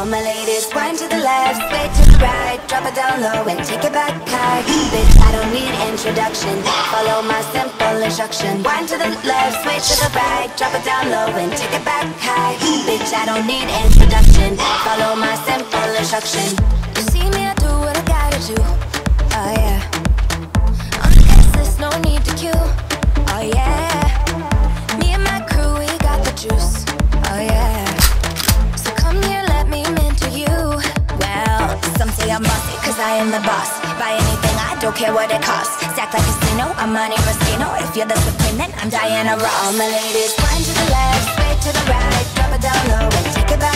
All my ladies, wind to the left, sway to the right, drop it down low and take it back high. Bitch, I don't need introduction, follow my simple instruction. Wind to the left, sway to the right, drop it down low and take it back high. Bitch, I don't need introduction, follow my simple instruction. You see me, I do what I gotta do. Oh yeah. On the guest list, no need to queue. Oh yeah. Me and my crew, we got the juice. Oh yeah. So come here, let me mentor you. Well, some say I'm bossy, cause I am the boss. Buy anything, I don't care what it costs. Stack like a casino, I'm Monte Moschino. If you're the supreme, then I'm Diana Ross. All my ladies, wind to the left, sway to the right, drop it down low and take it back